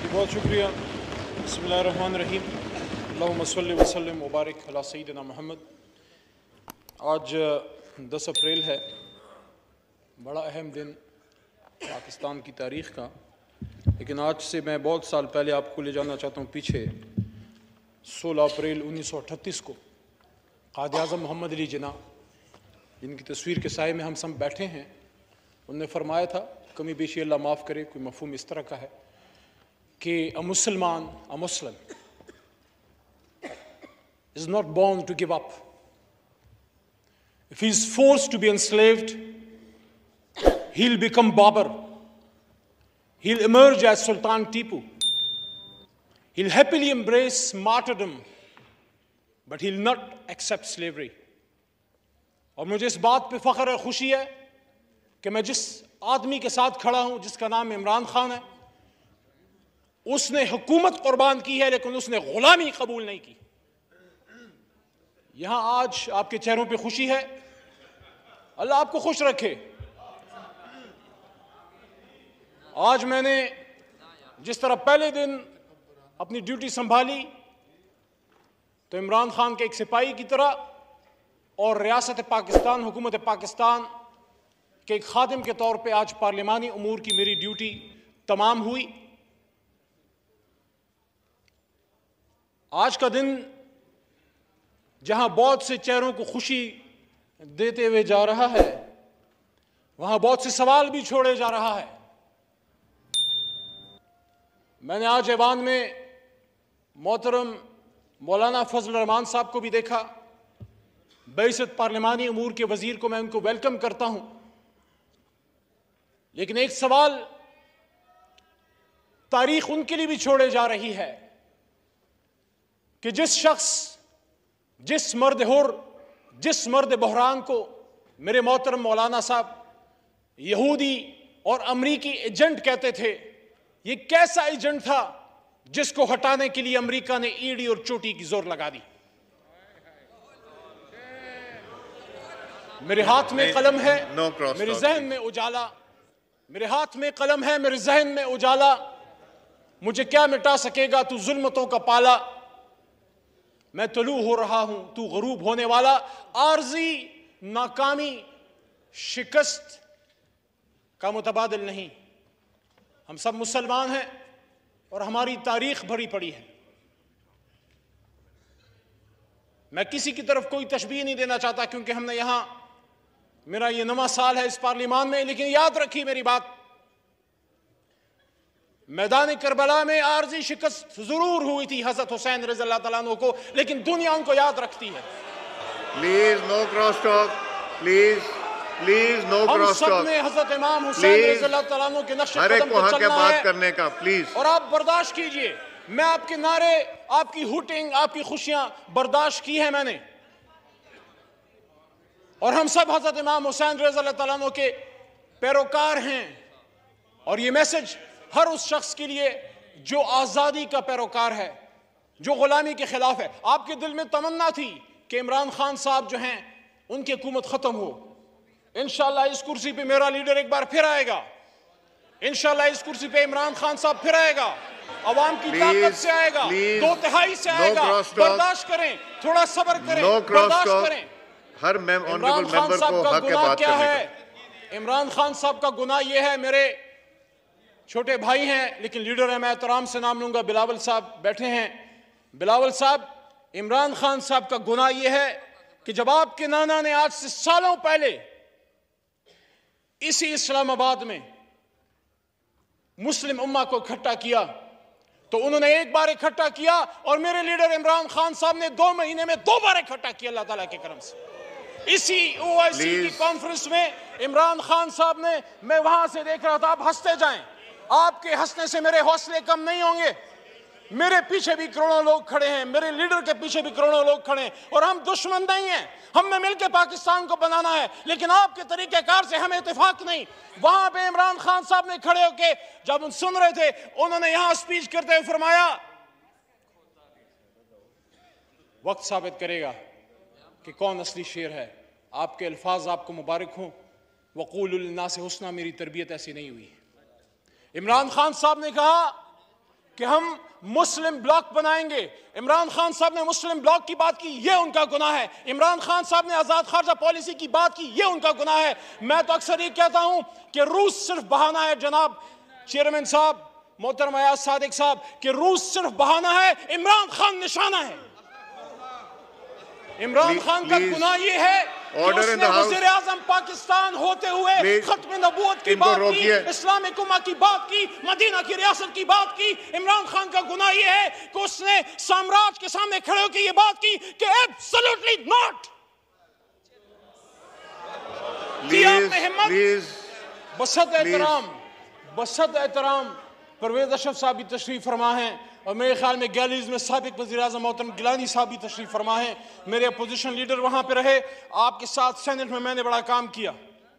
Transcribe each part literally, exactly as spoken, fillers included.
जी बहुत शुक्रिया। बिस्मिल्लाहिर्रहमानिर्रहीम। अल्लाहुम्मा सल्लि व सल्लिम व बारिक अला सय्यिदिना मोहम्मद। आज दस अप्रैल है, बड़ा अहम दिन पाकिस्तान की तारीख़ का। लेकिन आज से मैं बहुत साल पहले आपको ले जाना चाहता हूँ पीछे। सोलह अप्रैल उन्नीस सौ अठतीस को क़ायद आज़म मोहम्मद अली जिन्ना, जिनकी तस्वीर के साए में हम सब बैठे हैं, उनने फरमाया था, कमी बेशी अल्लाह माफ़ करे, कोई मफ़हूम इस तरह का है कि अ मुसलमान अ मुस्लिम is not born to give up. If he is forced to be enslaved, he'll become Babur. He'll emerge as Sultan Tipu. He'll happily embrace martyrdom, but he'll not accept slavery. और मुझे इस बात पे फ़ख्र है, खुशी है कि मैं जिस आदमी के साथ खड़ा हूं, जिसका नाम इमरान खान है, उसने हुकूमत कुर्बान की है लेकिन उसने गुलामी कबूल नहीं की। यहां आज आपके चेहरों पे खुशी है, अल्लाह आपको खुश रखे। आज मैंने जिस तरह पहले दिन अपनी ड्यूटी संभाली तो इमरान खान के एक सिपाही की तरह और रियासत पाकिस्तान, हुकूमत पाकिस्तान के एक खादिम के तौर पे आज पार्लिमानी उमूर की मेरी ड्यूटी तमाम हुई। आज का दिन जहां बहुत से चेहरों को खुशी देते हुए जा रहा है, वहां बहुत से सवाल भी छोड़े जा रहा है। मैंने आज ऐवान में मोहतरम मौलाना फजल रहमान साहब को भी देखा। बैसत पार्लिमानी उमूर के वजीर को मैं उनको वेलकम करता हूं, लेकिन एक सवाल तारीख उनके लिए भी छोड़े जा रही है कि जिस शख्स, जिस मर्द हुर, जिस मर्द बहरान को मेरे मोहतरम मौलाना साहब यहूदी और अमरीकी एजेंट कहते थे, ये कैसा एजेंट था जिसको हटाने के लिए अमरीका ने ईड़ी और चोटी की जोर लगा दी। मेरे हाथ में कलम है, मेरे जहन में उजाला, मेरे हाथ में कलम है, मेरे जहन में उजाला। मुझे क्या मिटा सकेगा तू जुल्मतों का पाला। मैं तलू हो रहा हूं, तू गरूब होने वाला। आर्जी नाकामी शिकस्त का मुतबादिल नहीं। हम सब मुसलमान हैं और हमारी तारीख भरी पड़ी है। मैं किसी की तरफ कोई तशबीह नहीं देना चाहता क्योंकि हमने यहां, मेरा ये नवा साल है इस पार्लिमान में, लेकिन याद रखिए मेरी बात, मैदान करबला में आर्जी शिकस्त जरूर हुई थी हजरत हुसैन रज़ी अल्लाह तआला अन्हु को, लेकिन दुनिया उनको याद रखती है। Please no cross talk, please please no cross talk. हमने हजरत इमाम हुसैन रज़ी अल्लाह तआला अन्हु के नक्श कदम पे चलना है बात करने का प्लीज, और आप बर्दाश्त कीजिए। मैं आपके नारे, आपकी हुटिंग, आपकी खुशियां बर्दाश्त की है मैंने, और हम सब हजरत इमाम हुसैन रज़ी अल्लाह तआला अन्हु के पैरोकार हैं। और ये मैसेज हर उस शख्स के लिए जो आज़ादी का पैरोकार है, जो गुलामी के खिलाफ है। आपके दिल में तमन्ना थी कि इमरान खान साहब जो हैं उनकी हुकूमत खत्म हो। इंशाअल्लाह इस कुर्सी पे मेरा लीडर एक बार फिर आएगा, इंशाअल्लाह इस कुर्सी पे इमरान खान साहब फिर आएगा, अवाम की ताकत से आएगा, दो तिहाई से आएगा। बर्दाश्त करें, थोड़ा सब्र करें, बर्दाश्त करें। हर इमरान खान साहब का गुनाह क्या है? इमरान खान साहब का गुनाह यह है, मेरे छोटे भाई हैं लेकिन लीडर है, मैं एहतराम से नाम लूंगा, बिलावल साहब बैठे हैं। बिलावल साहब, इमरान खान साहब का गुनाह यह है कि जब आपके नाना ने आज से सालों पहले इसी इस्लामाबाद में मुस्लिम उम्मा को इकट्ठा किया तो उन्होंने एक बार इकट्ठा किया और मेरे लीडर इमरान खान साहब ने दो महीने में दो बार इकट्ठा किया अल्लाह ताला के करम से। इसी ओआईसी की कॉन्फ्रेंस में इमरान खान साहब ने, मैं वहां से देख रहा था, आप हंसते जाएं, आपके हंसने से मेरे हौसले कम नहीं होंगे। मेरे पीछे भी करोड़ों लोग खड़े हैं, मेरे लीडर के पीछे भी करोड़ों लोग खड़े हैं, और हम दुश्मन नहीं हैं। हमने मिलकर पाकिस्तान को बनाना है, लेकिन आपके तरीकेकार से हमें इत्तेफाक नहीं। वहां पे इमरान खान साहब ने खड़े होके जब उन सुन रहे थे, उन्होंने यहां स्पीच करते हुए फरमाया, वक्त साबित करेगा कि कौन असली शेर है। आपके अल्फाज आपको मुबारक हों। वक़ूलुल नास हुस्ना, मेरी तरबियत ऐसी नहीं हुई। इमरान खान साहब ने कहा कि हम मुस्लिम ब्लॉक बनाएंगे। इमरान खान साहब ने मुस्लिम ब्लॉक की बात की, ये उनका गुनाह है। इमरान खान साहब ने आजाद खारजा पॉलिसी की बात की, ये उनका गुनाह है। मैं तो अक्सर ये कहता हूं कि रूस सिर्फ बहाना है। जनाब चेयरमैन साहब, मोहतरम अयाज सादिक साहब, कि रूस सिर्फ बहाना है, इमरान खान निशाना है। इमरान खान का गुनाह ये है कि उसने वज़ीर आज़म पाकिस्तान होते हुए खत्म नबूवत की बात की, इस्लामिक उम्मा की बात की, मदीना की रियासत की बात की। इमरान खान का गुनाह ये है कि उसने साम्राज्य के सामने खड़े होकर ये बात की कि एब्सोल्युटली नॉट। बसत एहतराम बसत एहतराम परवेज अशरफ साहब भी तशरीफ फरमा है, और मेरे ख्याल में गैलरीज में साबिक वज़ीर आज़म मोहतरम गिलानी साहब भी तशरीफ फरमा है। मेरे अपोजिशन लीडर वहां पे रहे, आपके साथ सेनेट में मैंने बड़ा काम किया।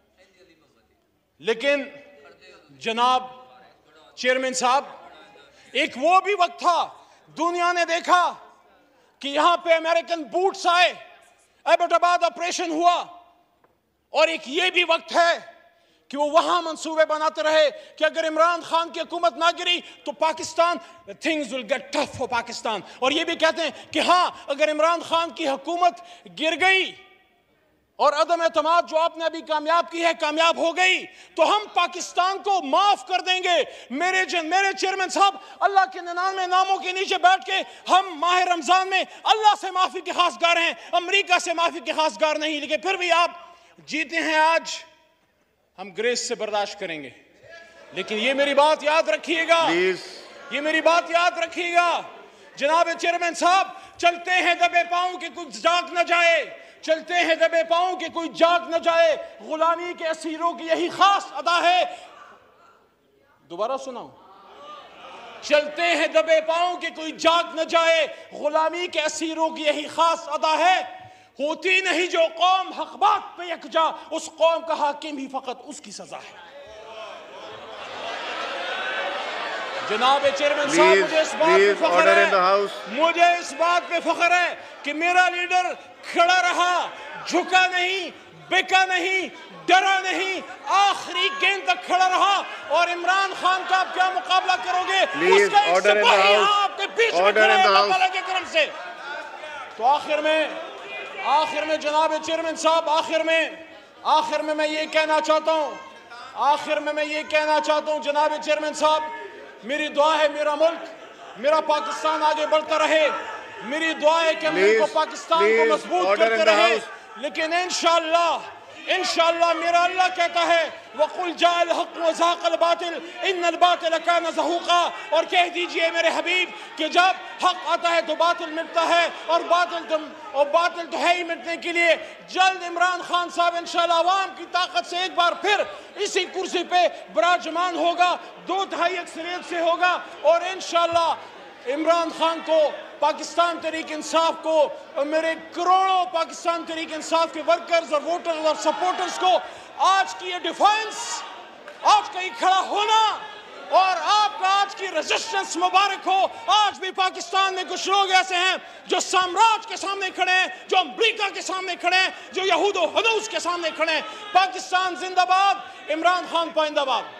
लेकिन जनाब चेयरमैन साहब, एक वो भी वक्त था, दुनिया ने देखा कि यहां पे अमेरिकन बूट्स आए, एबटाबाद ऑपरेशन हुआ, और एक ये भी वक्त है कि वो वहां मंसूबे बनाते रहे कि अगर इमरान खान की हुकूमत ना गिरी तो Pakistan, things will get tough for Pakistan. और ये भी कहते हैं कि हाँ, अगर इमरान खान की हुकूमत गिर गई और अदम एतमाद जो आपने अभी कामयाब की है कामयाब हो गई, तो हम पाकिस्तान को माफ कर देंगे। मेरे जन मेरे चेयरमैन साहब, अल्लाह के निन्यानवे नामों के नीचे बैठ के हम माह रमजान में अल्लाह से माफी के खासगार हैं, अमरीका से माफी के खासगार नहीं। लेकिन फिर भी आप जीते हैं आज, हम ग्रेस से बर्दाश्त करेंगे। लेकिन ये मेरी बात याद रखिएगा, ये मेरी बात याद रखिएगा जनाब चेयरमैन साहब, चलते हैं दबे पांव के कुछ जाग न जाए, चलते हैं दबे पांव के कोई जाग न जाए, गुलामी के असीरों की यही खास अदा है। दोबारा सुनाओ, चलते हैं दबे पांव के कोई जाग न जाए, गुलामी के असीरों की यही खास अदा है। होती नहीं जो कौम हक बात पे यकजा, उस कौम का हाकिम ही फकत उसकी सजा है। जनाब चेयरमैन साहब, मुझे इस बात पे फख्र है, मुझे इस बात पे फख्र है कि मेरा लीडर खड़ा रहा, झुका नहीं, बिका नहीं, डरा नहीं, आखिरी गेंद तक खड़ा रहा। और इमरान खान का आप क्या मुकाबला करोगे, उसका एक सिपाही आपके बीच में खड़ा है अल्लाह के करम से। तो आखिर में आखिर में जनाब चेयरमैन साहब, आखिर में आखिर में मैं ये कहना चाहता हूँ आखिर में मैं ये कहना चाहता हूँ जनाब चेयरमैन साहब, मेरी दुआ है मेरा मुल्क, मेरा पाकिस्तान आगे बढ़ता रहे। मेरी दुआ है कि मुल्क को, पाकिस्तान को मजबूत करते रहे। लेकिन इंशाअल्लाह इंशाअल्लाह मेरा अल्लाह कहता है, वकुल जाअल हक़ व ज़ाक़ल बातिल इन्नल बातिल कान ज़हूक़ा। और कह दीजिए मेरे हबीब कि जब हक आता है तो बातिल मिटता है, और बातिल तुम और बातिल तो है ही मिटने के लिए। जल्द इमरान खान साहब इंशाअल्लाह अवाम की ताकत से एक बार फिर इसी कुर्सी पे विराजमान होगा, दो तिहाई अक्सरियत से होगा, और इंशाअल्लाह इमरान खान को, पाकिस्तान तहरीक इंसाफ को, और मेरे करोड़ों पाकिस्तान तहरीक इंसाफ के वर्कर्स और वोटर्स और सपोर्टर्स को आज की ये डिफेंस, आज का ये खड़ा होना और आपका आज की रेजिस्टेंस मुबारक हो। आज भी पाकिस्तान में कुछ लोग ऐसे हैं जो साम्राज्य के सामने खड़े हैं, जो अमेरिका के सामने खड़े हैं, जो यहूद और हदूस के सामने खड़े हैं। पाकिस्तान जिंदाबाद, इमरान खान पाइंदाबाद।